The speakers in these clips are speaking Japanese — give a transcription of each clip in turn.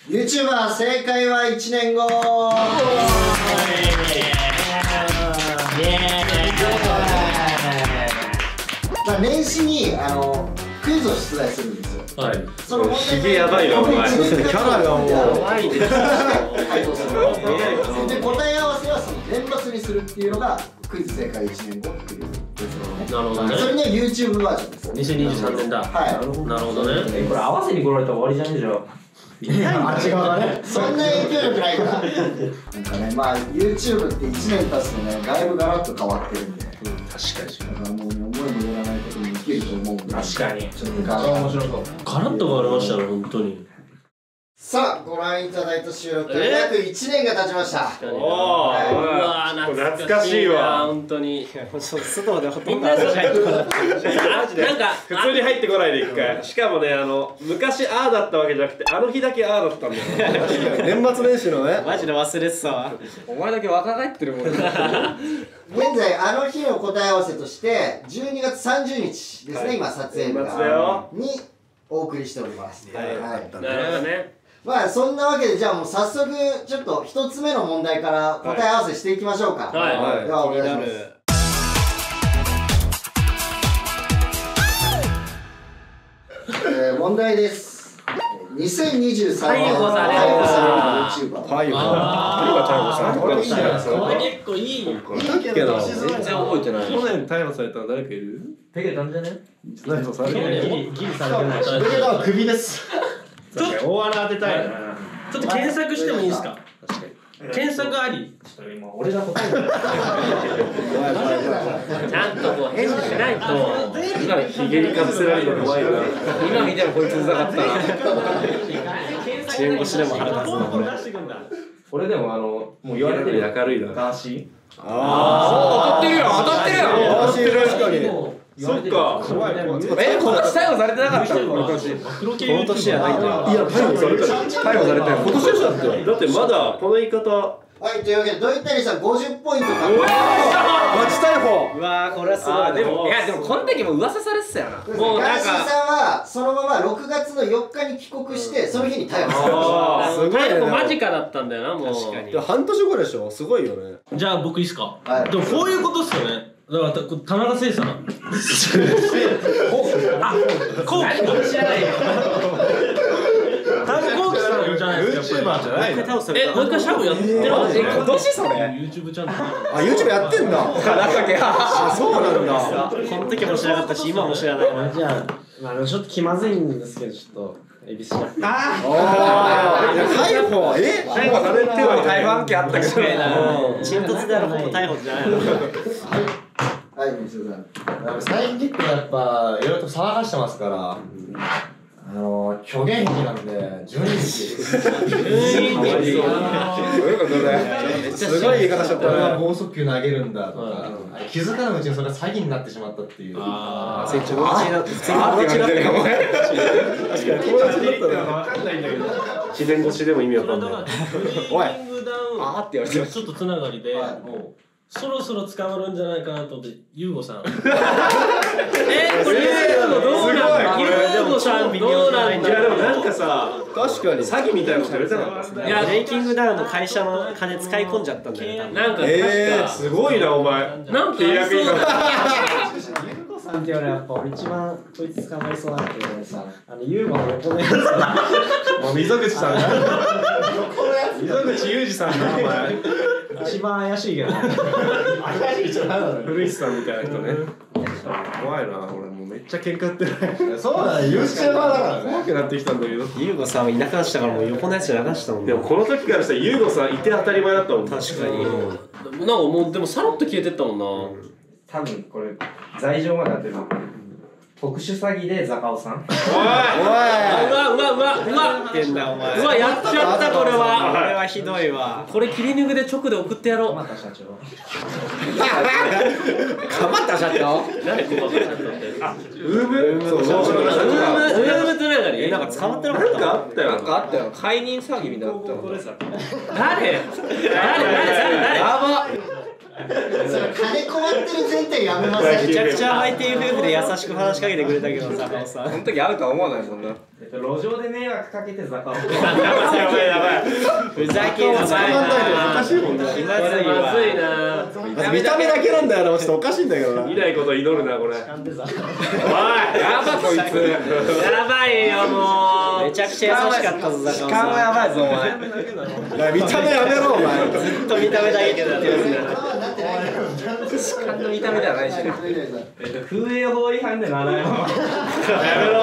YouTuber 正解は1年後。年始にクイズを出題するんですよ。 はい。 その問題ひげやばいよお前。 キャラがもうやばいです。 回答する。で答え合わせはその年末にするっていうのがクイズ正解1年後っていう。 なるほどね。 それには YouTube バージョンです。 2023年だ。 はい。 なるほどね。 これ合わせに来られたら終わりじゃねえじゃん。 あっち側がね、そんな影響力ないから。なんかね、まあ YouTube って1年経つとね、だいぶガラッと変わってるんで。 確かに。 だからもうね、思いもよらないことにできると思うんで。 確かに。 ちょっと面白そう。 ガラッと変わりましたね、本当に。 さあ、ご覧いただいた収録から約1年が経ちました。 おお、懐かしいわ。 本当に。 素直でほとんどなんか普通に入ってこないで一回。しかもね、昔ああだったわけじゃなくて、あの日だけああだったんだよ。 年末年始のね。 マジで忘れてたわ。お前だけ若返ってるもん。 現在、あの日の答え合わせとして12月30日ですね、今撮影日がにお送りしております。 なるほどね。 まあそんなわけで、じゃあもう早速ちょっと一つ目の問題から答え合わせしていきましょうか。 はい。 ではお願いします。問題です。2023年逮捕され逮捕され逮る YouTuber。 捕。逮捕された。 これ結構いい。 けど全然覚えてない。 去年逮捕されたの誰かいる？ ペケたんじゃね？ 逮捕されてギリされてない。 ペケタはクビです。 大穴当てたいな。 ちょっと検索してもいいですか？検索あり。 今俺が答えた。 ちゃんとこう返事しないと、今ひげにかぶせられるの怖いな。 今見たらこいつうざかったな。 1年越しでも腹立つなこれ。 これでももう言われてる明るいな。 ガーシー。 ああ、当たってるよ当たってるよ。 ガーシー確かに。 そっか。 怖い怖い。 今年逮捕されてなかったの？ この年やないと。 いや逮捕された。逮捕されたよ。今年でしょだって。 だってまだこの言い方。 はい、というわけで、ドイタリさん50ポイント獲得。 ガチ逮捕。 うわー、これはすごい。でもいやでもこの時も噂されてたよな。 もうガーシーさんはそのまま6月の4日に帰国してその日に逮捕されました。 すごいね。 間近だったんだよな、もう。 確かに。 半年後でしょ。すごいよね。 じゃあ僕いいっすか？ はい。 でもこういうことっすよね。だから田中聖さん。あ、コウキ知らないよ。田中コウキさんじゃないですか。 YouTuber じゃないの？ もう一回シャブやってる？ 今年それ？ YouTube チャンネル。 あ、YouTube やってんだ。あ、そうなんだ。 この時も知らなかったし今も知らない。 じゃあ、ちょっと気まずいんですけど、ちょっとエビスじゃ。 逮捕？逮捕されては逮捕案件あったけどね。 沈突であるほぼ逮捕じゃないの。 はい、西尾さん。 最近結構やっぱいろいろと騒がしてますから、虚言癖なんで12日。 すごい言い方しちゃったね。 俺は剛速球投げるんだとか、気づかぬうちにそれが詐欺になってしまったっていう。 成長友達になって普通に友達になってるかも。 確かに友達だったら分かんないんだけど。 自然越しでも意味わかんない。 おい。 あーって言われてちょっとつながりで、もうそろそろ捕まるんじゃないかなと思って、ゆうごさん。これゆうごどうなんだ？ゆうごさんどうなんだ？ いやでもなんかさ、 確かに詐欺みたいなことやりたかった。 いやブレイキングダウンの会社の金使い込んじゃったんだよね。 なんか確かすごいなお前。 なんか契約員ゆうごさんって俺やっぱ俺一番こいつ捕まりそうなっていうのさ、ゆうごの横のやつがもう溝口さんが溝口裕二さんがお前一番怪しいけど。怪しいじゃないの。 古市さんみたいな人ね。怖いな、俺もうめっちゃ喧嘩売ってない。 そうだね、YouTuber だからね。 怖くなってきたんだけど。 ユーゴさんはいなくなったからもう横のやつ流したもんね。 でもこの時からしたらユーゴさんいて当たり前だったもん。 確かに。 なんかもうでもさらっと消えてったもんな。 多分これ罪状まで当てる。特殊詐欺でザカオさん。 うわってんだお前。 うわやっちゃったこれは。 これはひどいわ。 これ切り抜くで直で送ってやろう。 鎌田社長。 鎌田社長？ 誰ここ社長って。あ、 ウームウームつながり。 なんか捕まってなかった。 なんかあったよ。 なんかあったよ。解任騒ぎみたいなのあったよ。 誰？やば。 金困ってる前提やめません。 めちゃくちゃ YTFF で優しく話しかけてくれたけどさ、さその時会うとは思わないそんな。 路上で迷惑かけて坂を。 やばいやばい。 ふざけんな。 難しいもんね。 気まずいわ。 まずいな。 見た目だけなんだよな、ちょっとおかしいんだけどな。 見ないこと祈るなこれ。おい、やばこいつ。やばいよもう。 めちゃくちゃ優しかったぞ、坂尾さん。 やばいぞお前。 見た目やめろお前。 ずっと見た目だけでやってるんだよ。 主観の見た目ではないしね。 風営法違反で7円。 やめろ。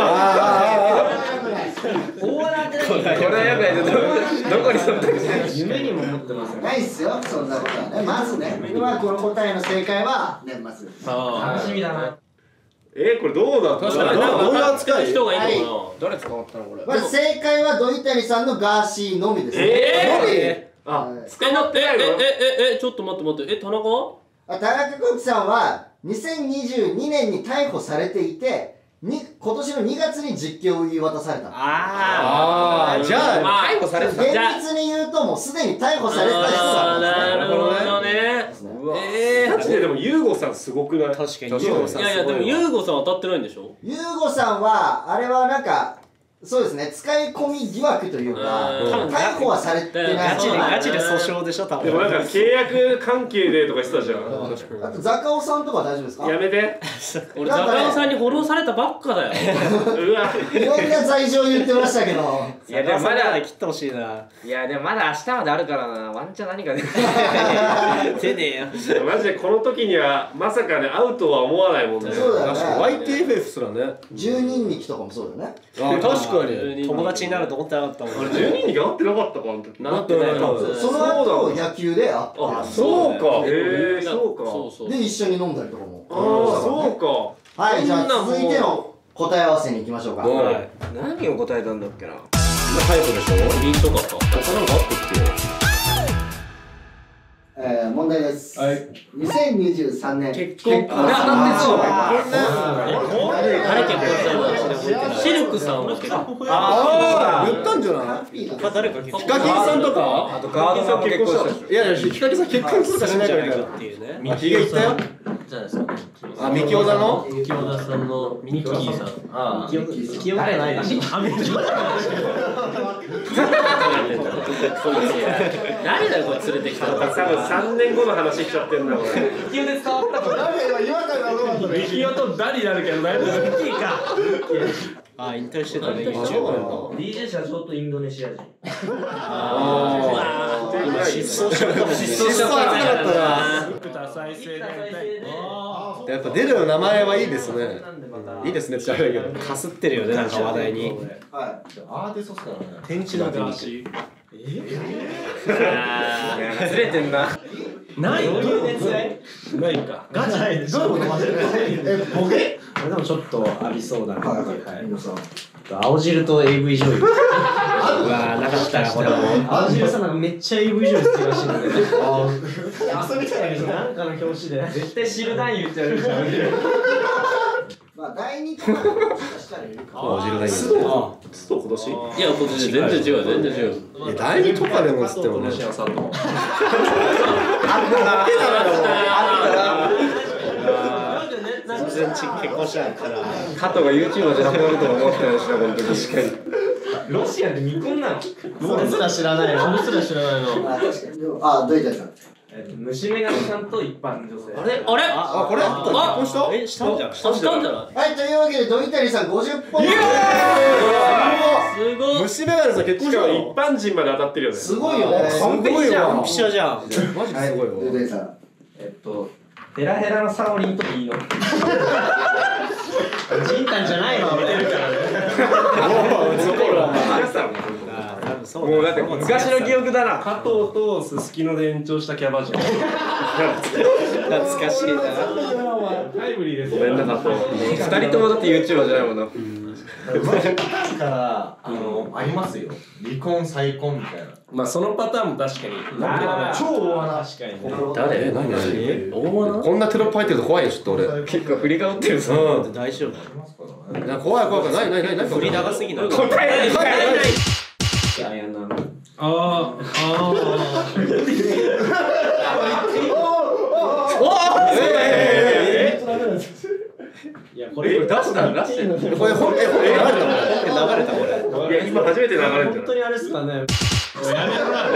大笑ってない。 これはやばいぞ。どこにそんな夢にも持ってますよ。 ないっすよ、そんなことはね。まずね、この答えの正解は年末です。 楽しみだな。 これどうだった？ 確かにどういう扱い？ 人がいいのか誰捕まったのこれ。 まず正解は土井谷さんのガーシーのみです。 あ、 ちょっと待って田中？ 田中幸喜さんは2022年に逮捕されていて、今年の2月に実刑を言い渡された。 ああ、じゃあ逮捕されてた。 厳密に言うともうすでに逮捕された人なんですね。 なるほどね。 マジででもユーゴさんすごくない？ 確かに。いいやいやでもユーゴさん当たってないんでしょ？ ユーゴさんはあれはなんかそうですね、使い込み疑惑というか逮捕はされてない。 ガチで訴訟でしょ、多分。 でもなんか契約関係でとか言ってたじゃん。 あとザカオさんとかは大丈夫ですか？ やめて。 俺ザカオさんにフォローされたばっかだよ。 うわ。 いろんな罪状言ってましたけど。 いやでもまだ切ってほしいな。 いやでもまだ明日まであるからな。ワンチャン何か出る。 出ねえよ。 マジでこの時にはまさかね会うとは思わないもんね。 そうだよね。 YTFF すらね。 10人力とかもそうだよね。 あ、確かに。 友達になると思ってなかったもん。 あれ12人に会ってなかったかあの時。 なってない多分。 その後野球で会った。 あ、そうか。そうか。 そう。 で一緒に飲んだりとかも。 ああ、そうか。 はい、じゃあ続いての答え合わせに行きましょうか。 何を答えたんだっけな。 タイプでしょ。 リンとかか。 他なんかあったっけ？ 問題です。 はい。 2023年結婚。 あ誰結婚したの？シルクさんは結婚。 ああ、言ったんじゃない？ 他誰か結婚ヒカキンさんとか？ あとガードさんも結婚した。 いやいや、ヒカキンさん結婚するかしないかみたいな。 っていうね。 あ、ヒゲ言ったよ。 じゃないですか。 あ、ミキオダの？ ミキオダさんのミキーさん。 ああ、清じゃないな。 誰だよこれ連れてきたの。 多分3年後の話しちゃってんだこれ。 清で伝わったから。 ミキオとダリになるけど大丈夫？ いいか。 あ、引退してたね。 DJ 社長とインドネシア人。 今失踪しちゃったもんね。 失踪したかったな。 福田再生やっぱ出る名前はいいですね。いいですねって言ったらいいけど。 かすってるよね、なんか話題に。 はアーティストっすからね。 天地のガーシー。 ずれてんな。 ないないか。ガチでどういうことマジで。 ボケ？ でもちょっとありそうだな。青汁と AV 女優。 うわー、なかったな、これも。 青汁さんなんかめっちゃ AV 女優好きらしいんだけど。遊びたいな。なんかの表紙で。絶対知る男優ってやるじゃん。 まあ第2とかもしかしたらいるかも。 ジルダイスト今年？ いや今年全然違う全然違う。 いや、第2とかでもっつってもね。 全然結婚しなかったら。 加藤が YouTuber じゃなくなるとは思ってないしな、本当に。確かに。 ロシアで未婚なの？それすら知らないの。 それすら知らないの。 あ、確かに。どういったさん。 虫眼鏡さんと一般女性。 あれ？ あ、これ結婚した？ え、したんじゃん。 したんじゃない？ はい、というわけで土井谷さん50ポイント。 すごい。 虫眼鏡さん結婚したしかも一の？ 般人まで当たってるよね。 すごいよね。 完璧じゃん。 一緒じゃん。 マジですごいはい、土井わ。 谷さん。 ヘラヘラのサオリンといいの。ジンタンじゃないの見てるからね。 皆さんももうだって昔の記憶だな。 加藤とすすきので延長したキャバ嬢。 懐かしいな。 タイムリーですごめんな加藤。 二人ともだって YouTuber じゃないもんな。 からありますよ。離婚再婚みたいな。 まあそのパターンも確かに。 超大穴。 確かに。 誰？ 何大穴？ こんなテロップ入ってると怖いよ、ちょっと俺。 結構振りかぶってるぞ。 大丈夫。 怖い怖い怖い。何振り長すぎない。 答えない。 ああ。 いやこれ出した出してこれ本編流れたこれ。 いや今初めて流れて本る当にあれですかね。 やめろな。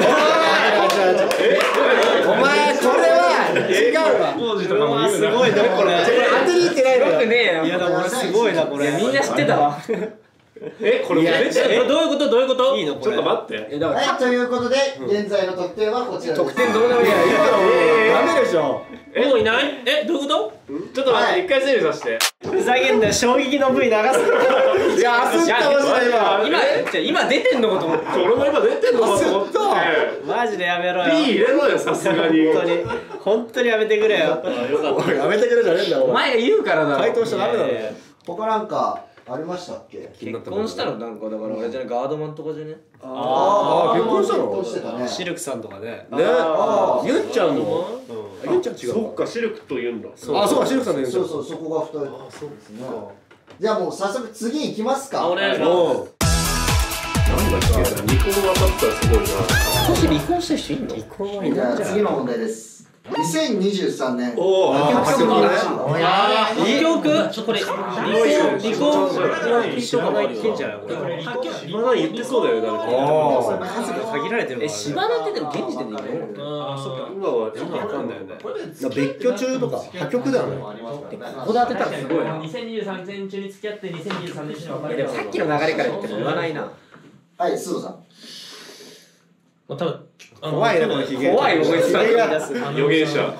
お前これは違うわ。 当時とかも言うな。 すごいなこれ。当てにいってないのよ。 よくねえよ。 いやでも俺すごいなこれ。 みんな知ってたわ。これめっちゃどういうことどういうこと？ いいのこれ。 ちょっと待って。 はい、ということで現在の得点はこちらです。 得点どうでもいいや。 ダメでしょ。 もういない？どういうこと？ ちょっと待って、一回整理させて。 ふざけんなよ、衝撃の V 流す。いや焦ったマジで今出てんのかと思って。俺も今出てんのかと思って。 マジでやめろよ。 P 入れろよ、さすがに。 本当にやめてくれよ。 やめてくれじゃねえんだよ。お前が言うからだろ。 回答しちゃダメだろ。 他なんかありましたっけ？ 結婚したのなんかだからあれじゃね、ガードマンとかじゃね。 ああ、 結婚したの？ 結婚してたね。 シルクさんとかね。 ね。ゆんちゃんの？ゆんちゃん違う。そっか、シルクと言うんだ。あ、そうか、シルクさんのゆんちゃん。 そうそこが二人。そうですね。じゃあもう早速次行きますか。 お願いします。 なんだっけ、離婚分かったらすごいな。 少し離婚した人いんの？離婚はいないんじゃない？ 次の問題です。2023年。 おお、 破局の年。 破局？これ離婚知らないってんじゃないこれ。 今何言ってそうだよ、誰か。 数が限られてるから。 芝田ってでも現時点でいいの？ あ、そっか。 今はちょっとわかんないよね。 別居中とか破局だよね。 ここで当てたらすごいな。 2023年中に付き合って2023年中に別れた。 でもさっきの流れから言っても言わないな。 はい、須藤さん。 多分怖いねこのヒゲ。 怖いよ、こいつ。 予予言者。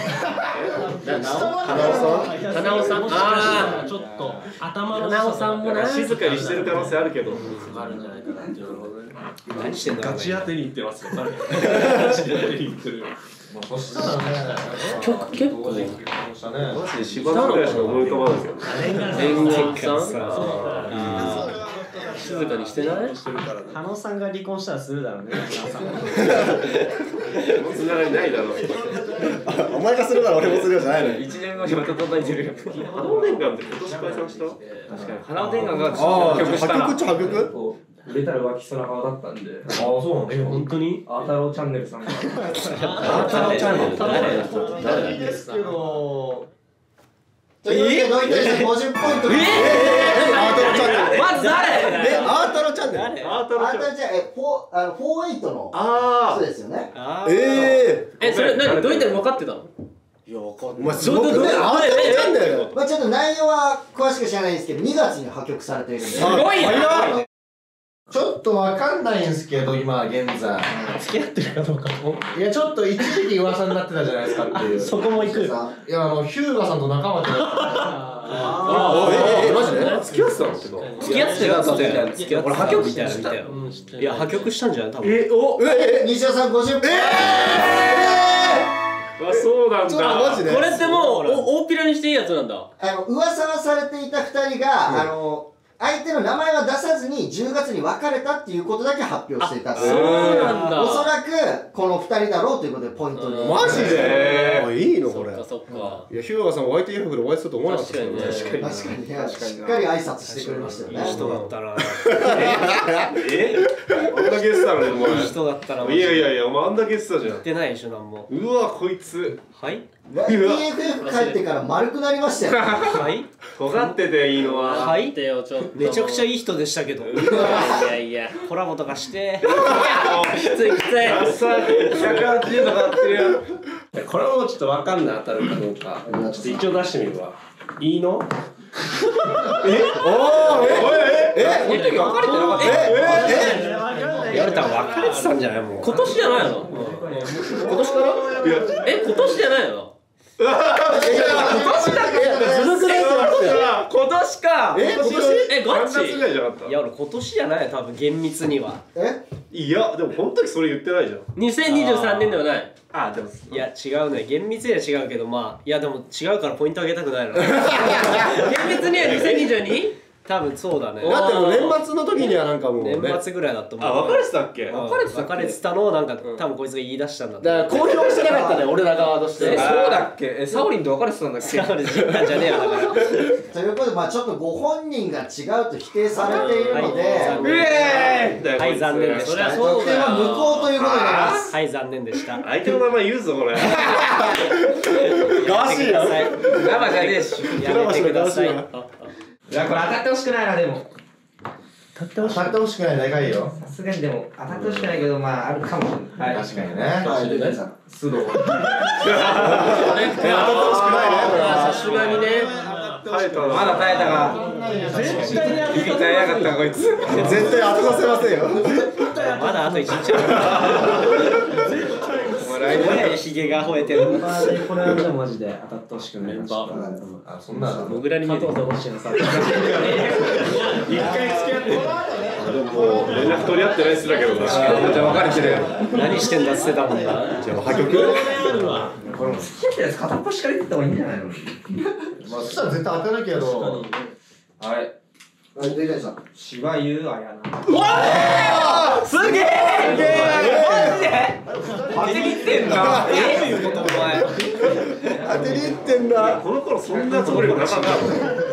花尾さん。ああ、ちょっと頭の花尾さんもな、静かにしてる可能性あるけど。 あるんじゃないかなっていうのが。 何してんだろうね。 ガチ当てに行ってますよ。ガチ当てに行ってる。 そしたらね、 結構結婚したね。 マジで芝田ぐらいしか思い浮かばないけど。念願さん。静かにしてない？ 花尾さんが離婚したらするだろうね。 つながりないだろう。 お前がするなら俺もするよじゃないのよ。 1年後にまた叩いてるよ。花尾念願って今年解散した？確かに花尾念願がああ、 破局したら。 破局っちゃ破局？ 売れたら浮気しそうな顔だったんで。 ああ、そうなんだ。 本当に？ あー太郎チャンネルさんが。 あー太郎チャンネル誰？ いいですけど。 というわけで、土井先生50ポイント。 アートのチャンネル。 まず誰？ アートのチャンネル。 誰？ アートのあんたじゃ48のあそうですよね。 それ何どういったの分かってたの？ お前すごくね、アートのチャンネル。 まあちょっと内容は詳しく知らないんですけど、2月に破局されているんで。 すごいな。 ちょっとわかんないんですけど、今現在。 付き合ってるかどうか。 いや、ちょっと一時期噂になってたじゃないですかっていう。 そこも行く。 いや、ヒューガさんと仲間ってなったマジで？ 付き合ってたの？ 付き合ってたって付き合ってた。俺破局したみたいよ。いや破局したんじゃない多分。 西尾さん50ポイント。 あ、そうなんちょっとマだ。 ジで。 これってもう大っぴらにしていいやつなんだ。 噂はされていた2人が、相手の名前は出さずに10月に別れたっていうことだけ発表していた。 そうなんだ。 おそらくこの2人だろうということでポイントに。 マジで？あ、いいのこれ。 そっか。 いや、ヒューガさんお相手ヤフでお会いすると思わなかったですよね。 確かにね、しっかり挨拶してくれましたよね。 いい人だったな。 あんだけ言ってたのに、お前。 いい人だったな。 いやいやいや、お前あんだけ言ってたじゃん。 言ってないでしょなんも。 うわ、こいつ。 はい。 TFF 帰ってから丸くなりましたよ。 はい。 尖ってていいのは。 はいってよちょっと。 めちゃくちゃいい人でしたけど。 いやいや。 コラボとかして。 きついきつい。 朝180度なってるよ。 これもちょっとわかんない当たるかどうか。ちょっと一応出してみるわ。いいの？ この時別れてなかった。 やれたら別れてたんじゃないもう。 今年じゃないの？ 今年から？ 今年じゃないの？ 今年だけずるくないってなってたよ。 今年か。 ガチ？ 3月ぐらいじゃなかった？ いや俺今年じゃない多分厳密には。 いや、でもこの時それ言ってないじゃん。 2023年ではない。 あ、でもいや違うね厳密には違うけどまあいやでも違うからポイントあげたくないの。 厳密には 2022？ 多分そうだね。 だってもう年末の時にはなんかもうね。 年末ぐらいだと思う。 あ、別れてたっけ？ 別れてたのをなんか多分こいつが言い出したんだ。 だから公表してなかったね、俺ら側として。 そうだっけ？サオリンと別れてたんだっけ？ サオリン知ったんじゃねえよだから。 ということで、まあちょっとご本人が違うと否定されているので、 はい、残念でした。 得点は無効ということになります。 はい、残念でした。 相手の名前言うぞこれ。 ガーシーや。 生じゃねえし。 やめてください。 いや、これ当たってほしくないな、でも。 当たってほしくないでかいよ。 さすがにでも、当たってほしくないけど、まあ、あるかもしれない。 確かにね。 はい、皆さん。 須藤。 当たってほしくないね、これは。 さすがにね。 まだ耐えたが。 絶対やめ絶対やがったこいつ。 絶対当てさせませんよ。 まだあと1日ある。ヒゲが吠えてる。 これはでもマジで当たってほしくない。 あ、そんなの。 モグラに見えてる。 一回付き合ってでも連絡取り合ってないっすだけどな。 じゃあ別れてる。 何してんだっつってたもんな。 じゃあ破局。 これも好きってやつ片っ端から言った方がいいんじゃないの？ まあそしたら絶対当てなきゃど。 はい。 はい、でかいさん。 芝優あやな。 すげえ。 当てにいってんな。 どういうことお前。 当てにいってんだ。 この頃そんなつもりもなかったの。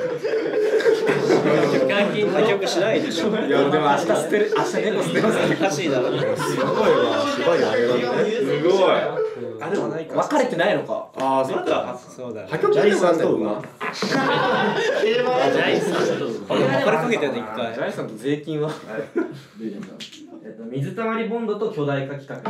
破局しないでしょ。いやでも明日捨てる。明日猫捨てます。おかしいだろ。 すごいわ。芝居あれだね。 すごい。あ、でも別れてないのか。 ああ、そっか。 そうだ。 破局でもなんだよな。 ジャイさんと別れかけてるね一回。 ジャイさんと税金は。水たまりボンドと巨大化企画。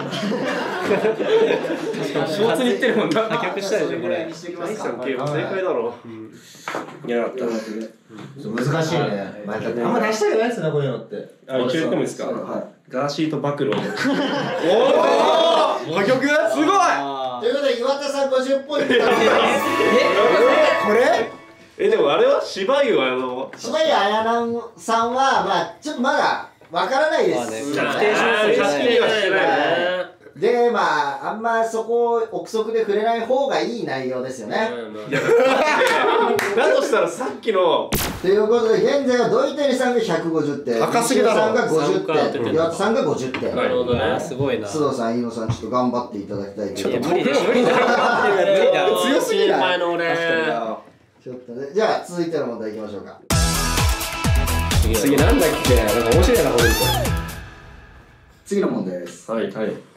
ショーツに行ってるもんな。 破局したでしょこれ。 ジャイさん系も正解だろ。 いやだった。 難しいね。あんま出したくないですね、こういうのって。 あ、一応言ってもいいですか。ガーシーと暴露。 おお。破局？すごい。 ということで、岩田さん50ポイント。 これ？ でもあれは芝居は柴井綾菜さんは、まあちょっとまだわからないです。 確定はしてないね。 で、まああんまそこを憶測で触れない方がいい内容ですよね。 だとしたらさっきの。 ということで、現在は土井谷さんが150点、 高すぎだろ。 さんが50点、岩田さんが50点。 なるほどね。すごいな。 須藤さん、飯野さん、ちょっと頑張っていただきたいけど。 無理だ。 強すぎない。 前の俺。 ちょっとね、じゃあ続いての問題いきましょうか。 次なんだっけ？なんか面白いなこれ。 次の問題です。 はいはい。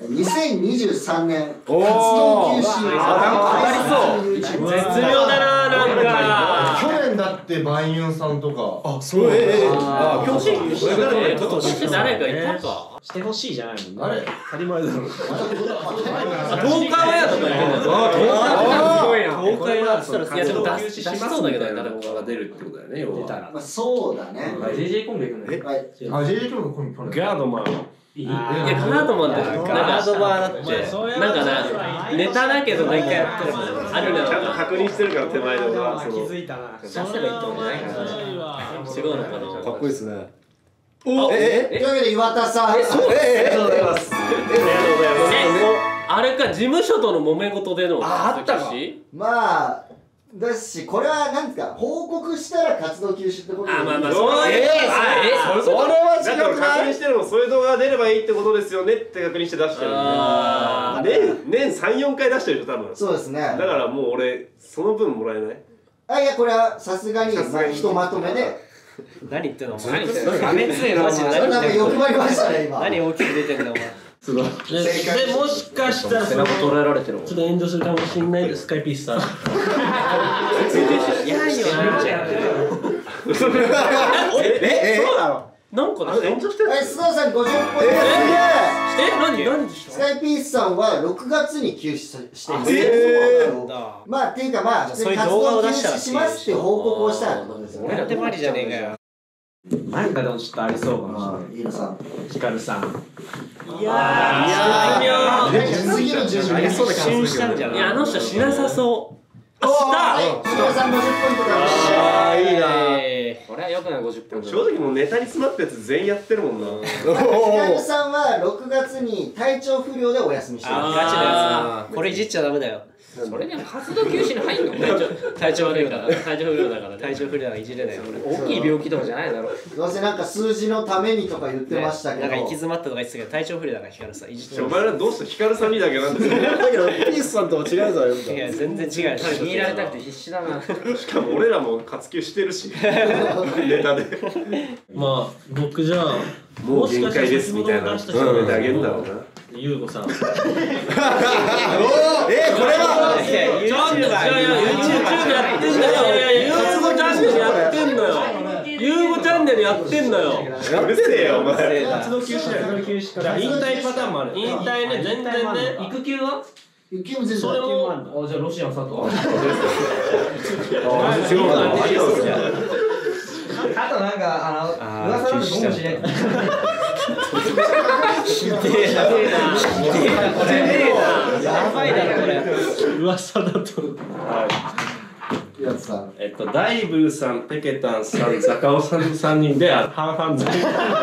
2023年活動休止。 ありそう。 絶妙だな、なんか。 去年だってバイユンさんとか。 あ、そう。あ、今日して誰かいたか。 してほしいじゃないもんね。 あれ当たり前だろ。 東海オンエアとか言ってんだよ。 すごいな。 東海オンエアって言ったら、いやでも出しそうだけどね、誰もが出るってことだよね、要は。 まあそうだね。 JJ コンビ行くの。 はい。 あ、JJ 君のコンビ。 ガードマン。 いや、ガードマンだよ。ガードマンだって。なんかな、ネタだけど何回やってるもん。あるな。 ちゃんと確認してるから手前で俺は。 気づいたな。 出せばいいってことじゃないから。違うのかな。 かっこいいですね。 というわけで岩田さん。 ありがとうございます。 あれか、事務所との揉め事での。 あったか。 まあ。ですし、これは何ですか、報告したら活動休止ってことで。 あ、まあまあ、 それはそれは違だから確認してるの、そういう動画が出ればいいってことですよねって確認して出してるんで。年3、4回出してるよ、多分。 そうですね。 だからもう俺、その分もらえない。 あ、いや、これはさすがにひとまとめで。 何言ってんのお前。 何言ってんのやめつえな。 マジでなんか欲張りましたね、今。 何大きく出てんだお前。 で、もしかしたらその捉えられてるもん。 ちょっと炎上するかもしれないですスカイピースさん。 いやいや、 そうなのなんかね、炎上してる。 須藤さん50ポイント。 何でしスカイピースさんは6月に休止しています。まあ、っていうかまあ、普通に活動休止しますって報告をしたってことですよね。 なんでもありじゃねえかよ。 なんかでもちょっとありそうかもしれない。 飯野さん。 ヒカルさん。 いや次の順序一瞬したんじゃない。いや、あの人しなさそう。 ヒカルさん50ポイントから。 あ、いいな。 これはよくない50分。 正直もうネタに詰まったやつ全員やってるもんな。 ヒカルさんは6月に体調不良でお休みしてます。 ガチなやつ。これいじっちゃダメだよ。 それでも活動休止に入んの？体調悪いから。体調不良だからいじれないよ。大きい病気とかじゃないだろ。 どうせなんか数字のためにとか言ってましたけど、 なんか行き詰まったとか言ってたけど体調不良だからヒカルさんいじって。 お前らどうしたヒカルさんにだけなんですよ。 だけどピースさんとは違うぞよ。 いや全然違う。気に入られたくて必死だな。 しかも俺らも活休してるしネタで。 まあ僕じゃあもう限界ですみたいな認めてあげるんだろうな。 ゆうごさん。 これは YouTube やってんだよ。ゆうごチャンネルやってんのよ。ゆうごチャンネルやってんのよ。 うるせえよお前。 活動休止だよ。引退パターンもある。引退ね、全然ね。 育休は？ 育休も全然それも。 じゃあロシアの佐藤。 あとなんか噂なんて僕も知れん。 やばいだろこれ。 噂だと。 やつさん。 ダイブーさん、ペケタンさん、坂尾さんの3人で半々で。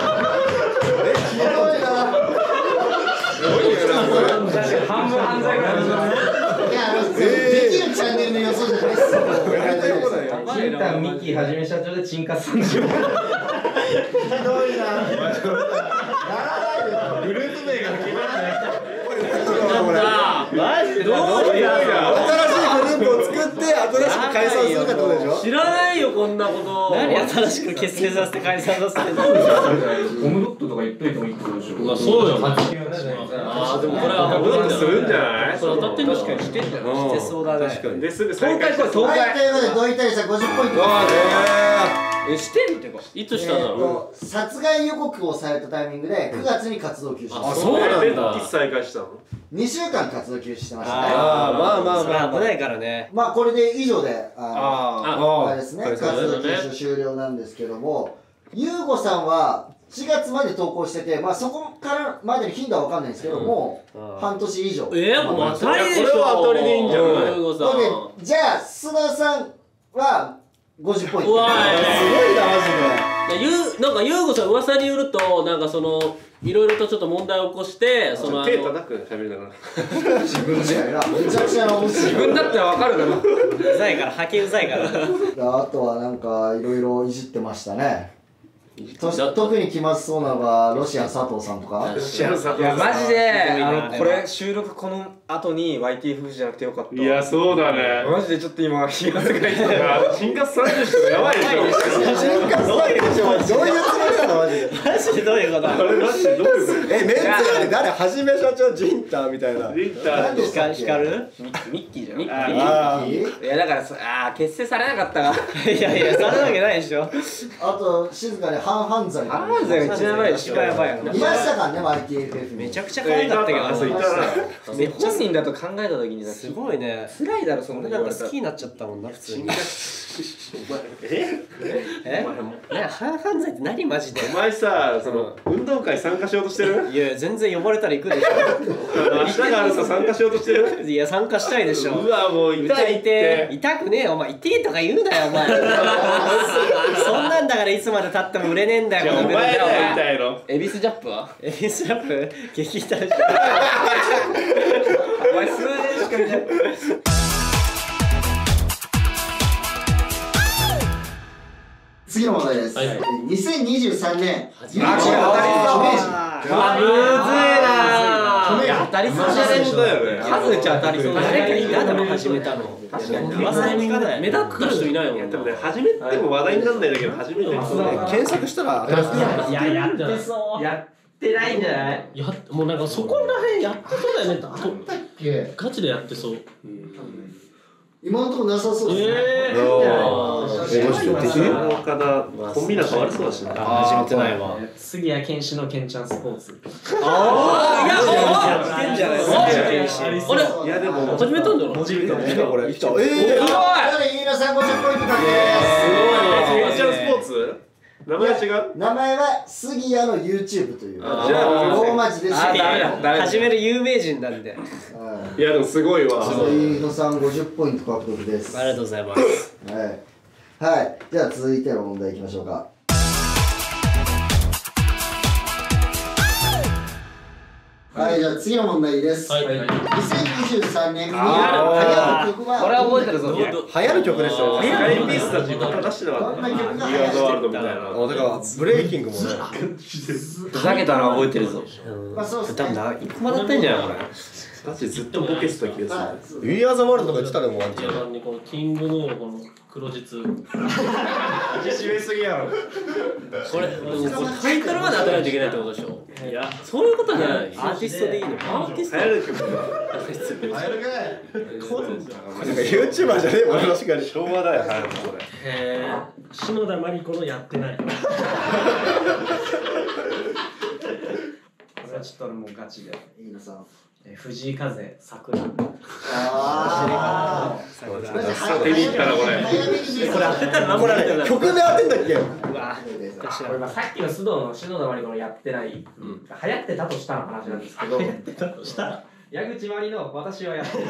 半分犯罪ぐらい。 いやできるチャンネルの予想じゃないっすよ。 チンタンミッキーはじめ社長でチンカスさんでしょ。 ひどいな。 グループ名が決まらない。 マジでどうや新しいグループを作って新しく解散するかってことでしょ。 知らないよこんなこと。 何新しく結成させて解散させてんの？ ゴムドットとか言っといてもいいってことでしょ。 まあそうよ。 でもこれはどうするんじゃない？ それ当たってんの？確かにしてんじゃん。してそうだね。 確かに。ですぐ再開はい、ということで土井谷さん50ポイント。 してんってか。 いつしたんだろう。 殺害予告をされたタイミングで9月に活動休止。 あ、そうなんだ。 いつ再開したの 2週間活動休止してましたね。 まあ危ないからね。 まあこれで以上であれですね、活動休止終了なんですけども、ゆうごさんは4月まで投稿してて、まあそこからまでの頻度は分かんないんですけども、半年以上。 もう当たりでしょ。 これは当たりでいいんじゃない？ じゃあ須田さんは50ポイント。 うわー、 すごいなマジで。 なんかゆうごさん噂によるとなんかそのいろいろとちょっと問題を起こしてその手叩く喋りながら自分じゃなめちゃくちゃな面白い。 自分だってわかるだろ。うざいからハケうざいから。 あとはなんかいろいろいじってましたね。特に気まずそうなのがロシアン佐藤さんとか。 シアンさん。 いやマジでこれ収録この後に YT 風じゃなくてよかった。 いやそうだね。 マジでちょっと今気がつかない。 新活30人やばいでしょ。 新活30人どういうつもりなのマジで。 マジでどういうこと？ あれマジでどういうこと？ メンツーで誰はじめ社長ジンターみたいな。 ジンター光る？ミッキーじゃん。ミッキー？いやだから結成されなかったが。いやされるわけないでしょ。 あと静かに反犯罪。 犯罪が一番やばいでしょ。やばい。 いましたからね YTFF に。 めちゃくちゃ可愛かったけど。 めっちゃ本人だと考えた時にさすごいね。 辛いだろそんな。 なんか好きになっちゃったもんな普通に。犯罪って何マジで？ お前さその運動会参加しようとしてる？ いや全然呼ばれたら行くでしょ。 明日があるさ参加しようとしてる？ いや参加したいでしょ。 うわもう痛いって。 痛くねえよお前。痛えとか言うなよお前。そんなんだからいつまで経っても売れねえんだよ。 お前だよ痛いの。 エビスジャップは？エビスジャップ激痛でしょ。お前数年しか見てない。 次の問題です。2023年。 むずいな。当たりそうじゃねえだよね。数打ち当たりそうだね。誰も始めたの。確かに。噂に聞かない。目立った人いないもん。 でもね始めても話題にならないんだけど初めて。 検索したらいややってそう。 やってないんじゃない？ もうなんかそこら辺やってそうだよね。 なんだっけ？ ガチでやってそう。 今のところなさそうですね。 コンビナ変わりそうだしね。 始めてないわ。 杉谷拳士のケンちゃんスポーツ。 いやじゃない。 いやでも始めたんだろ。 これいった。 飯野さん50ポイント獲得です。 ケンちゃんスポーツ？名前違う？ 名前は杉谷の YouTube という。 じゃあローマ字でダメだ。始める有名人なんで。 いやでもすごいわ。 飯野さん50ポイント獲得です。 ありがとうございます。 はい。じゃあ続いての問題いきましょうか。 はいはい、じゃあ次の問題です。2023年に流行る曲はこれは覚えてるぞ。 流行る曲でしょ。 スカイピースたちまた出してなかった。 どんな曲が流ビアードワールド行ってみたいな。 だからブレイキングもね。 ふざけたのは覚えてるぞ。 まあそうですね。 一個もだったんじゃないこれ。 ガチずっとボケてた気がする。 ウィアーザワールドとか言ってたでもワンちゃん。 このキングヌーのこの黒実。 味しめすぎやろ。 これタイトルまで当てないといけないってことでしょ。いや、そういうことじゃない。アーティストでいいの。アーティスト。 流行る曲が。 流行るかい。 なんか YouTuber じゃねえもん確かに。 昭和だよ流行るのこれ。 篠田麻里子のやってない。 これはちょっと俺もうガチで。 飯野さん。 藤井風桜。 ああ。 手に入ったなこれ。 これ当てたらこれね曲名当てんだっけ？ これさっきの須藤の篠田麻里子のやってない、流行ってたとしたら話なんですけど、矢口真理の私はやってる。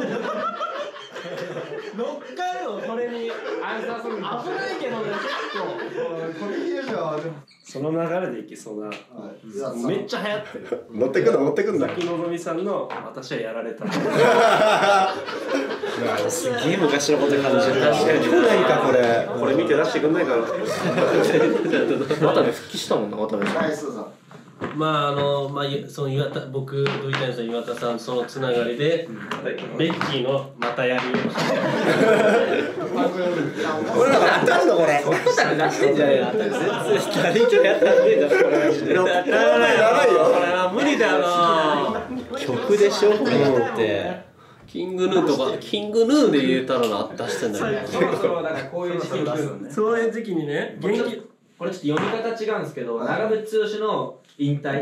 乗っかるよこれに。 アンサーソング危ないけどね結構。 これいいでしょ。 その流れでいけそうな。めっちゃ流行ってる。 乗ってくんだ。 崎希さんの私はやられた。 すげえ昔のこと感じる。 去年かこれ。 これ見て出してくんないかな。 渡部復帰したもんな渡部さん。 はい、そうそう。 まあその僕と言いたいんですよ岩田さんそのつながりで、ベッキーのまたやり。 俺らが当たるのこれ。 答え出してんじゃねえな。全然誰とやったんねえだろこれマジで。 やばいよ。 これは無理だよな。 曲でしょこれって。 キングヌーとかキングヌーで言えたらな出してんだけど。 そろそろだからこういう時期に出すのね。 そういう時期にね元気。 これちょっと読み方違うんですけど、長渕剛の引退。 実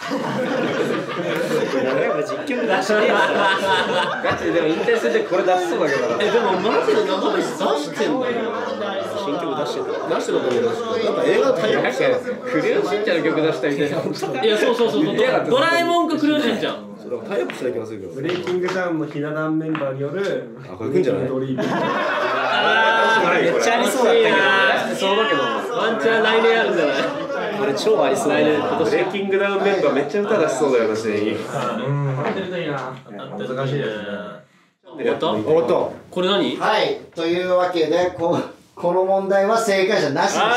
況出してよ。ガチででも引退するとこれ出しそうだけどな。 でもマジで長渕出してんだよ。 新曲出してたと思う。なんか映画のタイアップしたんですよ。 クレヨンしんちゃんの曲出したみたいな。 いやそうドラえもんかクレヨンしんちゃん。 タイアップした気がするけど。 ブレイキングダウンのひな壇メンバーによる。 あこれ来んじゃない？ ドリーム。 めっちゃありそうだったけど。そうだけど。 ワンチャン来年あるんじゃない？ これ超ありそう。来年今ブレイキングダウンメンバーめっちゃ歌出しそうだよな全員。 待ってるといいな。 難しいですね。 終わった？ 終わった。 これ何？ はい、というわけでこの問題は正解者なしでした。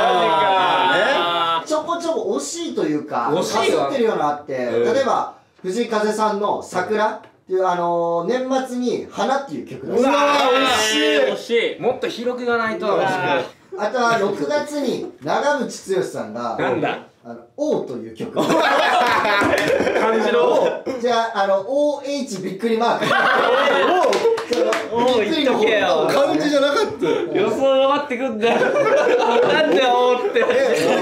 ちょこちょこ惜しいというか、かすってるようなあって、例えば藤井風さんの桜っていう年末に花っていう曲です。 うわ惜しい。 もっと広くがないと。 あとは6月に長渕剛さんがなんだ王という曲。 漢字のじゃあOH びっくりマーク。 お言っとけよ。 漢字じゃなかった。 予想が待ってくんだよ。なんでおって。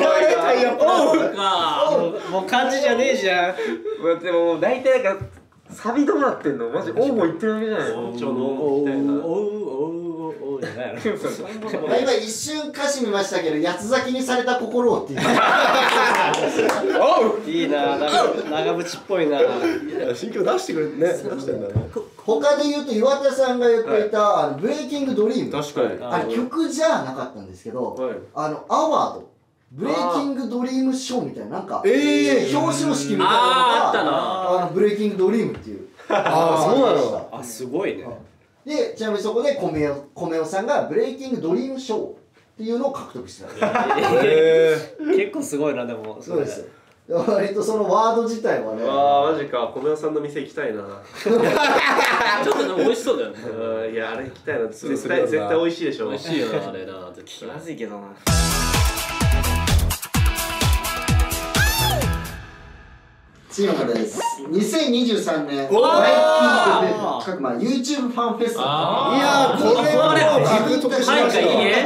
もう漢字じゃねえじゃん。でももう大体なんかサビどうなってんの？マジおも言ってるだけじゃない。 ちょうどおみたいな。 じゃないの。 今一瞬歌詞見ましたけど、八つ咲きにされた心をっていう。 いいな、長渕っぽいな。 新曲出してくれてね、出してんだね。 他で言うと岩田さんが言っていたブレイキングドリーム。 確かに。 あれ曲じゃなかったんですけど、アワード。ブレイキングドリームショーみたいな、なんか表彰式みたいなのがブレイキングドリームっていう。 ああ、そうなの。 あ、すごいね。 で、ちなみにそこで米尾さんがブレイキングドリームショーっていうのを獲得した。 結構すごいな、でも。 そうです。割とそのワード自体はね。 ああ、マジか。米尾さんの店行きたいな。 ちょっとでも美味しそうだよね。 いや、あれ行きたいな。絶対美味しいでしょ。 美味しいよな、あれな。 気まずいけどな。 次の方です。2023年 YTF YouTube ファンフェス。いやー、これは自分たちのいいね。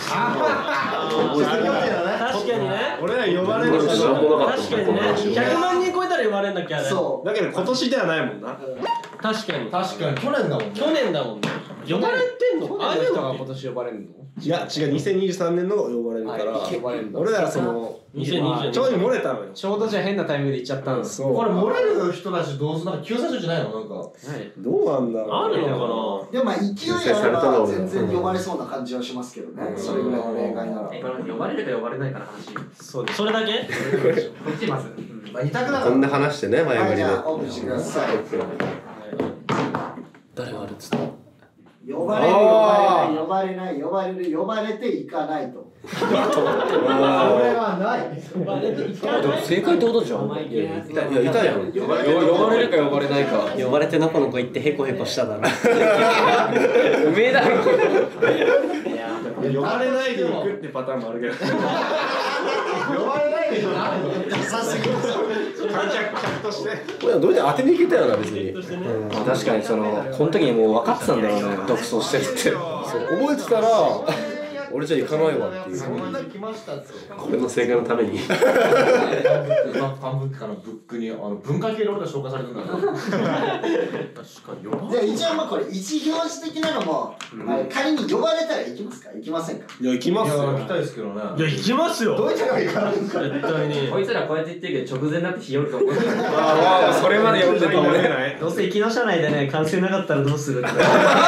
確かにね。 俺ら呼ばれる確かにね。100万人超えたら呼ばれんだっけあれ。 そう。 だけど今年ではないもんな。 確かに。 去年だもんね。 去年だもんね。呼ばれてんの？ ああいう人が今年呼ばれるの？ 違う2023年の呼ばれるから俺らその 2020年ちょい漏れたのよ。 ちょうどじゃあ変なタイミングで行っちゃったんです。 そうこれ漏れる人たちどうする？なんか救済処置ないの？なんかどうなんだろう。 あるのかでもまあ勢いあれば全然呼ばれそうな感じはしますけどね。それぐらいの例外なら。 呼ばれるか呼ばれないかの話。 そうです。それだけ？ こっちまず。 二択だこんな話してね、前振りで。 オープンしてください。 誰があるっつった？ 呼ばれる、呼ばれない、呼ばれる、呼ばれていかないと。それはない。 でも正解ってことじゃん。いや、いたやん。呼ばれるか呼ばれないか。 呼ばれてのこの子行ってヘコヘコしただろ。うめえだろ。 呼ばれないで行くってパターンもあるけど。呼ばれないで行くの？ さすがに観客として。 これはどうやって当てにいけたよな、別に。 確かにこの時にもう分かってたんだろうね、独走してるって。 覚えてたら、俺じゃ行かないわっていう。 これの正解のために。 ファンブックからブックに文化系のことが紹介されてるんだから。確かに。 じゃあ一応まあこれ意思表示的なのも、仮に呼ばれたら行きますか行きませんか？ いや、行きますよ。 行きたいですけどね。 いや、行きますよ。 どういったら行かないんですか？ 絶対に。 こいつらこうやって言ってるけど直前になって日和と思う。 ああ、それまで読んでた俺。 どうせ行きの車内でね、完成なかったらどうするって。す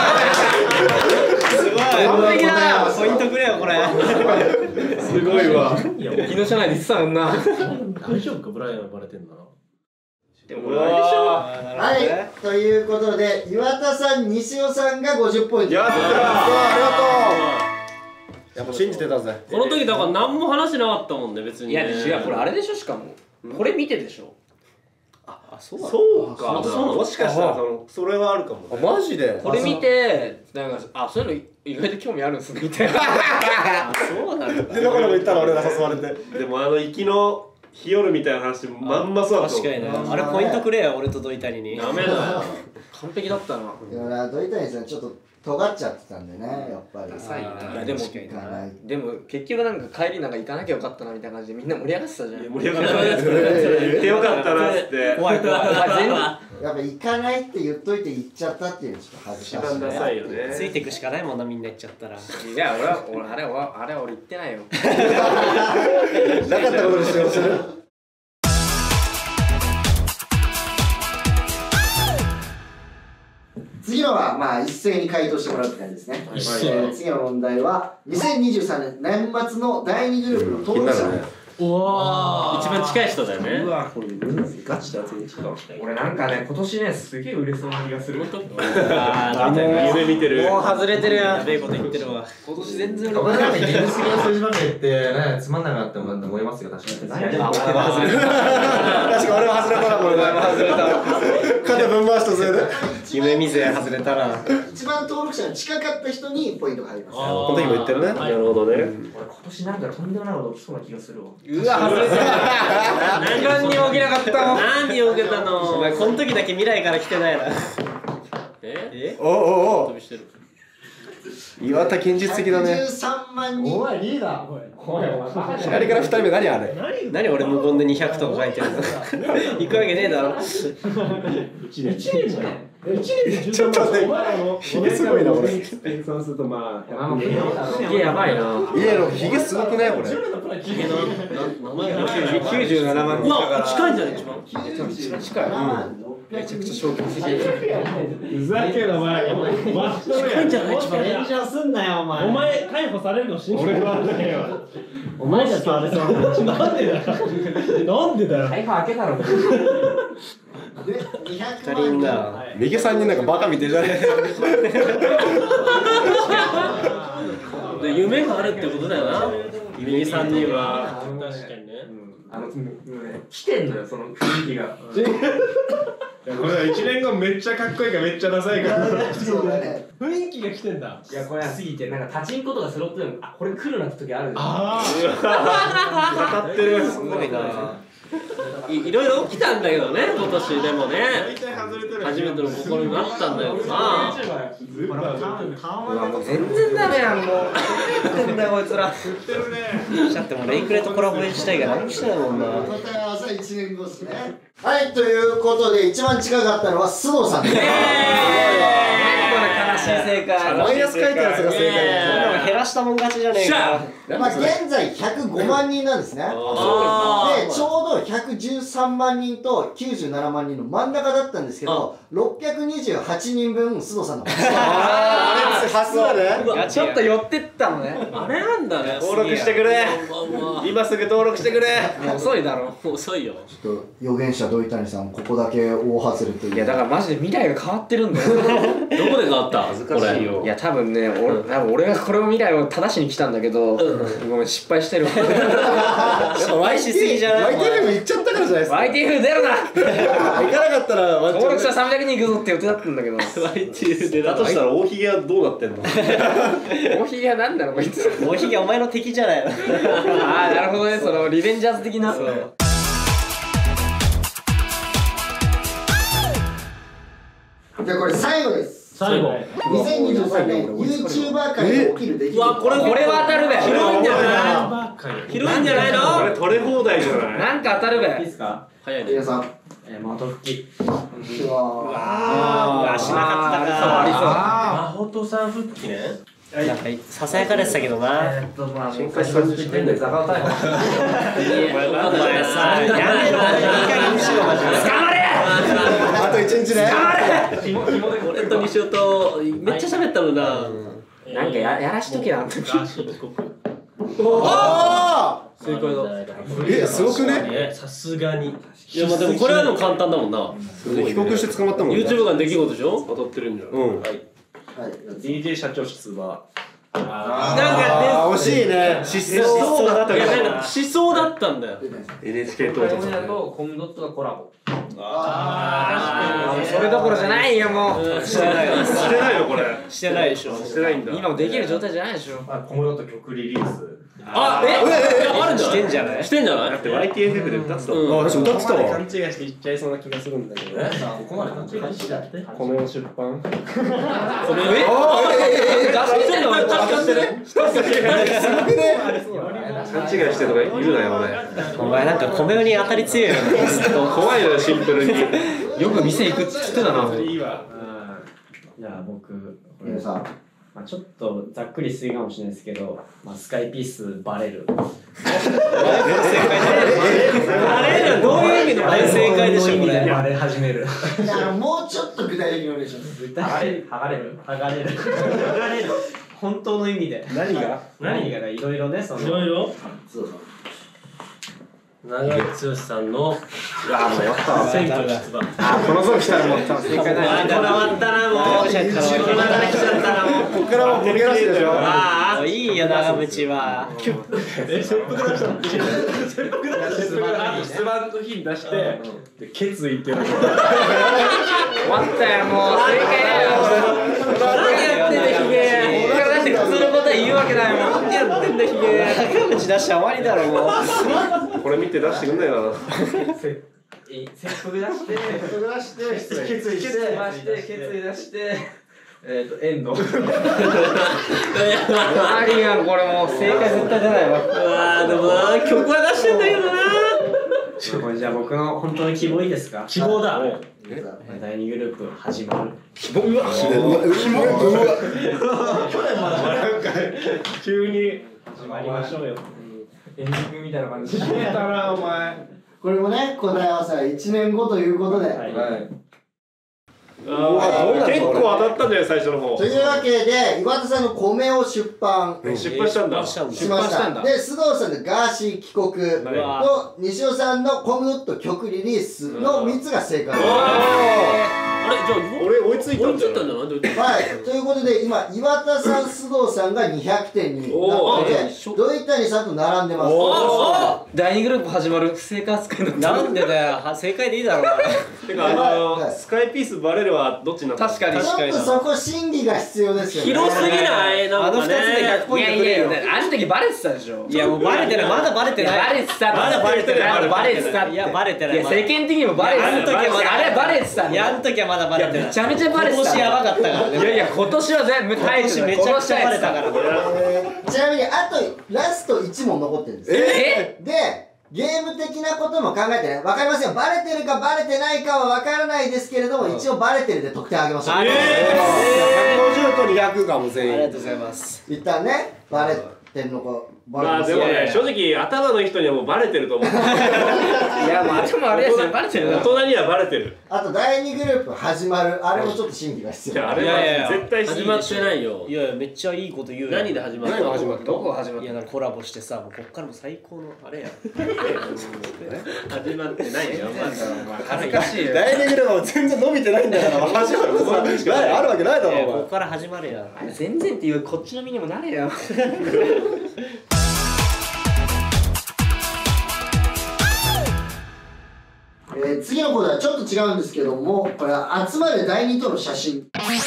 ごい。完璧だよ。ポイントくれよこれ。 すごいわ。 昨日社内で言ってたもんな。 大丈夫か、ブライアン呼ばれてんだな。 でも俺あれでしょ。 はい、ということで岩田さん、西尾さんが50ポイント。 やったー、ありがとう。やっぱ信じてたぜ。 この時だから何も話なかったもんね、別に。 いや違う、これあれでしょ、しかもこれ見てでしょ。あ、そうなの？ そうか。もしかしたらそれはあるかも。マジで？ これ見て、なんか、あ、そういうの意外と興味あるんですねみたいな。あ、そうなんだ。 で、どこでも行ったら俺が誘われて。 でも行きの日和みたいな話まんまそうだと。 確かにね。あれポイントくれよ、俺と土井谷に。 ダメだよ。 完璧だったな。 いや、土井谷さんちょっと尖っちゃってたんでね、やっぱり。 いやでも行かない。 でも結局なんか帰りなんか行かなきゃよかったなみたいな感じでみんな盛り上がってたじゃん。 盛り上がったね。行ってよかったなっつって。 怖い怖い。 やっぱ行かないって言っといて行っちゃったっていうのちょっと恥ずかしい。 ダサいよね。 ついていくしかないもんな、みんな行っちゃったら。 いや俺あれは俺言ってないよ。 なかったことにしてほしい。 次のはまあ一斉に回答してもらうって感じですね。次の問題は2023年年末の第2グループの登録者。 うわー、一番近い人だよね。 うわ、これガチだぜ。 俺なんかね、今年ね、すげえ売れそうな気がする。 あー、夢見てる。 もう外れてるやん。やべえこと言ってるわ。 今年全然これなんかゲームすぎの数字ばっかり言ってね、つまんなくなって思いますよ、確かに。 確か俺は外れたな、これ。外れた。肩ぶん回したせいで。 夢見せ外れたら。 一番登録者が近かった人にポイントが入ります。 この時も言ってるね。 なるほどね。 俺今年なんかとんでもないこと起きそうな気がするわ。 うわ、外れた。何にも起きなかったもん。 何を受けたの？ お前この時だけ未来から来てないな。 お岩田堅実的だね。 13万人。おい、リーダー。 左から2人目何あれ？ 何俺無言で200とか書いてるの。行くわけねえだろ。 ちょっと待って、ヒゲすごいなこれ。 そうするとまあ、 ヒゲやばいな。 家のヒゲすごくないこれ。 ヒゲの名前が 97万うわ、近いんじゃない一番。 近い。めちゃくちゃ衝撃的。 ふざけろお前。 近いんじゃない一番。 炎上すんなよお前。 お前逮捕されるの信じられないよ。 お前じゃされそうな。 なんでだよ。なんでだよ。 逮捕開けたろ。 で、200 人万だ。 右3人なんかバカみてえじゃねで、夢があるってことだよな。右さんには。 確かにね。 来てんのよ、その雰囲気が。 これは1年後めっちゃかっこいいかめっちゃダサいから。 そうだね。 雰囲気が来てんだ。 いや、これ過ぎて、なんかパチンコとかスロットでも、あ、これ来るなって時あるんですよ。 あ当たってる。 すごいな。 いろいろ起きたんだけどね、今年でもね。 大体外れてる。 初めての試みがあったんだよな。 もう全然ダメやんもう。何言ってんだよこいつら。 売ってるね。 だってもうレイクレとコラボしたいから何してないもんな。 答え合わせは1年後ですね。はい、ということで一番近かったのは須藤さんです。 悲しい正解。 マイナス書いたやつが正解。 減らしたもん勝ちじゃねえか。 まあ現在105万人なんですね。でちょうど113万人と97万人の真ん中だったんですけど、628人分須藤さんの。 あれ端数だね。 ちょっと寄ってったのね。 あれなんだね。 登録してくれ。今すぐ登録してくれ。 もう遅いだろ。 もう遅いよ。 ちょっと預言者土井谷さんここだけ大外れという。 いやだからマジで未来が変わってるんだよ。 どこで変わった？これ。 いや多分ね、俺がこれを未来を正しに来たんだけど、ごめん失敗してる。失敗しすぎじゃない？ YTF 行っちゃったからじゃないですか。 YTF 出るな。 行かなかったら登録者300人いくぞって予定だったんだけど。 YTF 出だとしたら大ひげはどうなってんの？ 大ひげは何なのこいつ。大ひげお前の敵じゃないの。ああなるほどね、そのリベンジャーズ的な。 じゃあこれ最後です。 最後。 2023年 YouTuber 界で起きる出来事。 これは当たるべ。広いんじゃない？広いんじゃないの？ これ取れ放題じゃない？ なんか当たるべ。 いいですか？ 早いね。 皆さん。 窓拭き。 うああ、しなかったか。 マホトさん復帰ね。 なんかささやかれてたけどな。 まあ、新開始30点でザカを逮捕。 お前さ、やめろ。捕まれ。 あと1日ね。 俺と西尾とめっちゃ喋ったもんな。 なんかやらしとけよあの時。 ああ。 正解だ。 すごくね。 さすがに。 いやまあでもこれはでも簡単だもんな。 帰国して捕まったもんね。 YouTube が出来事でしょ？ 当たってるんじゃん。 うん。 DJ 社長室はなんか惜しいね。失踪だった思想だったんだよ。 NHK これだとコムドットがコラボ。 それどころじゃないよもう。 してないしてないよこれ。 してないでしょ。 してないんだ。 今もできる状態じゃないでしょ。 コムドット曲リリース。 あるんじゃない？してんじゃない？してんじゃない？ だって YTFF で歌ってたもん。 あ、私歌ってたわ。 勘違いして言っちゃいそうな気がするんだけどね。 ここまで勘違いしちゃって。 この出版。 これ出してんの？ 勘違いしてとか言うなよお前なんか米より当たり強いよね。 怖いよシンプルに。 よく店行くって言ってたな。 いいわ。 じゃあ僕、 皆さん。 まあちょっとざっくりしすぎかもしれないですけど、まあスカイピースバレる。 バレるどういう意味の正解でしょこれ。 バレ始める。 もうちょっと具体的にお願いします。 剥がれる。本当の意味で。何がいろいろね、その。 いろいろ。長井剛さんの選挙出馬。 このゾーン来たらもう正解ない。 こだわったなもう。来ちゃったなもう。 ここからもうボケなしでしょ。 ああ、いいよ長渕は。 出版の日に出して、決意っていうのが終わったよもう。正解だよ。何やってんだヒゲ。だって普通のこと言うわけないもん。何やってんだヒゲ。長渕出しちゃ終わりだろもう。 これ見て出してくんないかな。 切腹出して決意出してエンド。 ありやんこれもう正解絶対出ないわ。 うわでもな曲は出してんだけどな。 これじゃあ僕の本当の希望いいですか？ 希望だ。 第2グループ始まる。 希望。 去年までなんか急に始まりましょうよ。エンディングみたいな感じで。 決めたなお前。 これもね、答え合わせは1年後ということで。 結構当たったんじゃない最初の方。 というわけで、岩田さんの米を出版失敗したんだ。 しました。で、須藤さんのガーシー帰国と、西尾さんのコムドット曲リリースの3つが正解です。 あれじゃあ俺追いついたんじゃない？ はい、ということで今岩田さん、須藤さんが200点になってて、土井谷さんと並んでます。 第2グループ始まる不正解扱いになって。なんでだよ、正解でいいだろう。 てかスカイピースバレるはどっちになった？ 確かにちょっとそこ審議が必要ですよね。 広すぎないなんかね。 100ポイントくれよ。あの時バレてたでしょ。いやもうバレてない、まだバレてない。バレてた。まだバレてない。バレてた。いやバレてない。いや世間的にもバレてた。あの時はまだあれバレてた。いやあの時はまだバレてない。めちゃめちゃバレてた。今年やばかったからね。いやいや今年は全部タイトルめちゃくちゃバレたから。 ちなみにあとラスト1問残ってるんです。でゲーム的なことも考えてね、わかりますよ。バレてるかバレてないかはわからないですけれども、一応バレてるで得点あげましょう。 150と200がもう全員。 ありがとうございます。 一旦ね、バレてるのか、 まあでもね、正直頭の人にはもうバレてると思う。いや、もう頭あれですよ、バレてる。 大人にはバレてる。 あと第2グループ始まる、あれもちょっと審議が必要。 あれは絶対始まってないよ。 いやいや、めっちゃいいこと言うよ。 何で始まった？ 何が始まった？ どこが始まった？いや、なんかコラボしてさ、もうこっからも最高のあれや。 始まってないよ。 恥ずかしいよ。 第2グループは全然伸びてないんだから始まるさあるわけないだろお前。 ここから始まるやん。全然っていうこっちの身にもなれよ。 次のコーナーはちょっと違うんですけども、これは集まる第2との写真。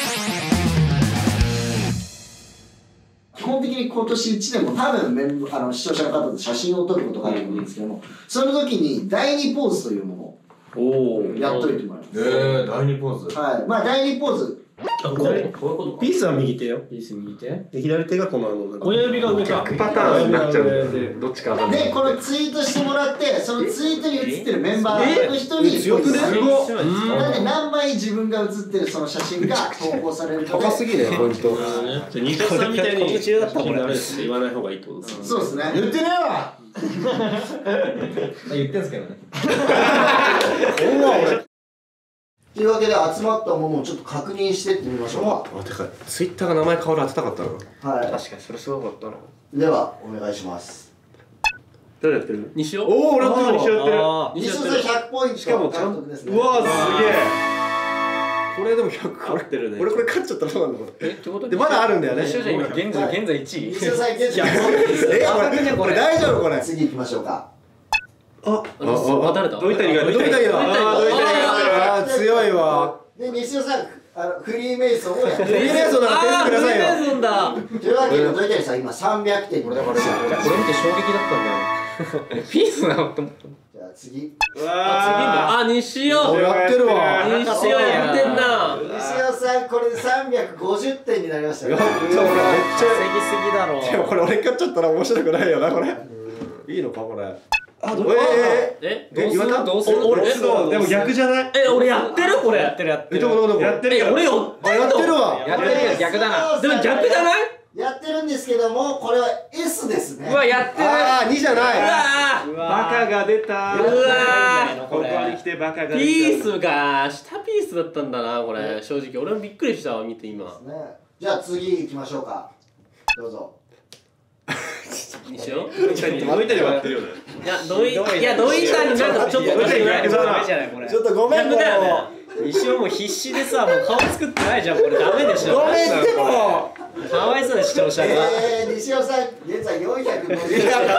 基本的に今年1年も多分視聴者の方と写真を撮ることがあると思うんですけども、その時に第2ポーズというものをやっといてもらいます。 第2ポーズ。 はい。まあ第2ポーズ。 これピースは右手よ。ピース右手。で左手がこの親指が上か。 逆パターンになっちゃうんで、どっちかわかんない。 で、このツイートしてもらって、そのツイートに写ってるメンバーの人に強くね。 なので何枚自分が写ってるその写真が投稿されるので。 高すぎね、ポイント。 西田さんみたいにダメですって言わない方がいいってことです。 そうですね。 言ってねえわ言ってんすけどね。 というわけで集まったものをちょっと確認してってみましょうか。 あ、てかツイッターが名前変わる当てたかったな。 はい。 確かにそれすごかったな。 ではお願いします。 誰やってる？西尾？ おお、俺やってる。 西尾やってる。 西尾さん100ポイント。しかもちゃんとですね。 うわーすげえ。 これでも100。 合ってるね。 俺これ勝っちゃったらそうなんだこれ。 ってことでまだあるんだよね。 西尾ちゃん今現在1位。 西尾さん現在これ大丈夫これ。 次行きましょうか。 誰だ？ どういった意味が？ どういった意味だ？ああ強いわ。 で西尾さんフリーメイソンをやってる。 フリーメイソンなんか点数くださいよ。 フリーメイソンだ。 というわけで土井谷さん今300点になりました。 これ見て衝撃だったんだよ。ピースなのって思った。 じゃあ次。 あ、西尾。 やってるわ。 西尾やってんな。 西尾さんこれで350点になりましたね。 めっちゃ稼ぎすぎだろ。 でもこれ俺勝っちゃったら面白くないよなこれ。いいのかこれ。 どうする？ 俺でも逆じゃない？ 俺やってるこれ。 やってる。 やってるよ。 俺やってるわ。 やってるけど逆だな。 でも逆じゃない？ やってるんですけどもこれは S ですね。 うわやってる。 ああ2じゃない。 バカが出た。 うわここに来てバカが出た。 ピースが下ピースだったんだなこれ。正直俺もびっくりしたわ見て今。 じゃあ次行きましょうか。どうぞ。 西尾？ どいたに割ってるよね。 いや土井さんになんかちょっとダメじゃないこれ。 ちょっとごめんもう。 西尾も必死でさもう顔作ってないじゃんこれダメでしょ。 ごめんでも。 かわいそうな視聴者が。 西尾さん現在450。強い。 ごめんもう。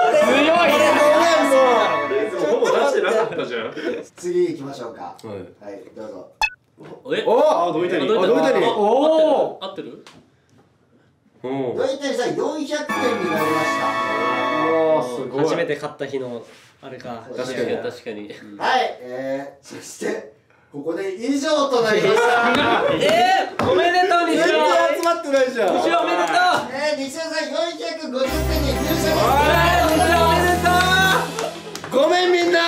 ほぼ出してなかったじゃん。 次行きましょうか。はいどうぞ。 おどいたに。 おお。合ってる？ 土井谷さん400点になりました。 すごい。 初めて買った日のあれか。 確かに。 はい、そしてここで以上となりました。 おめでとう西尾。 全然集まってないじゃん。 西尾おめでとう。 西尾さん450点に入賞です。 おめでとう。 ごめんみんな。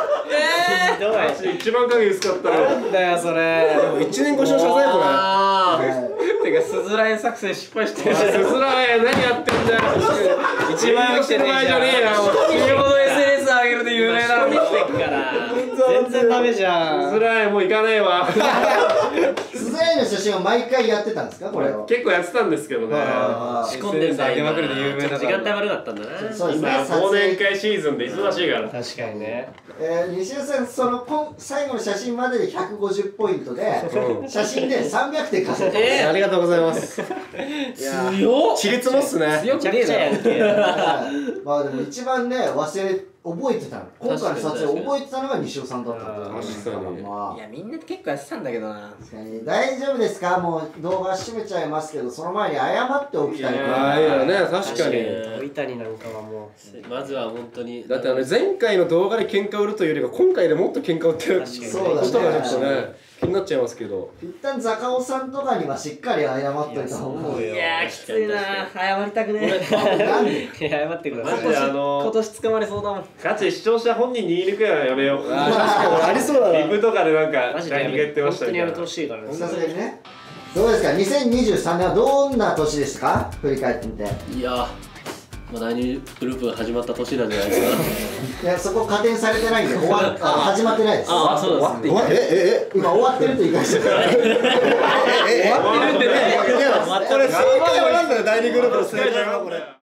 一番影薄かったよ。 なんだよそれ。 1年越しの謝罪これ。 てかスズラン作戦失敗してる。 スズラン何やってんだよ。 一番来てねえじゃん。死ぬほど SNS 上げるで有名なのにしてっから全然ダメじゃん。 スズランもう行かねえわ。 スズランの写真を毎回やってたんですかこれは。 結構やってたんですけどね。 仕込んでんだ今。時間帯悪かったんだな。 そうですね。 今忘年会シーズンで忙しいから。 確かにね。 西尾さんその最後の写真までで150ポイントで写真で300点稼いで。 ありがとうございます。 強っ。 ちりつもっすね。 強くねえだろ。 まあでも一番ね覚えてたの今回の撮影覚えてたのが西尾さんだったって確かに。 いやみんな結構やってたんだけどな。 確かに大丈夫ですかもう動画閉めちゃいますけどその前に謝っておきたいああいやね確かに。 土井谷なんかはもうまずは本当にだって前回の動画で喧嘩売るというよりか今回でもっと喧嘩売ってるそうだねことがちょっとね気になっちゃいますけど、 一旦坂尾さんとかにはしっかり謝っといた方がいい。 いやきついな、謝りたくねえ。 なんで謝ってください。 今年捕まりそうだもん。 ガチ視聴者本人に言いにくいのはやめよう。 ありそうだな。 リプとかでなんかマジで何か言ってましたみたいな。 本当にやめてほしいからね。 さすがにね。どうですか、2023年はどんな年でしたか、振り返ってみて。 いや第2グループが始まった年なんじゃないですか。 いや、そこ加点されてないんで、始まってないです。 ああ、そうです。 今終わってると言いました。終わってるってね。 これ正解はなんだよ、第2グループの正解はこれ。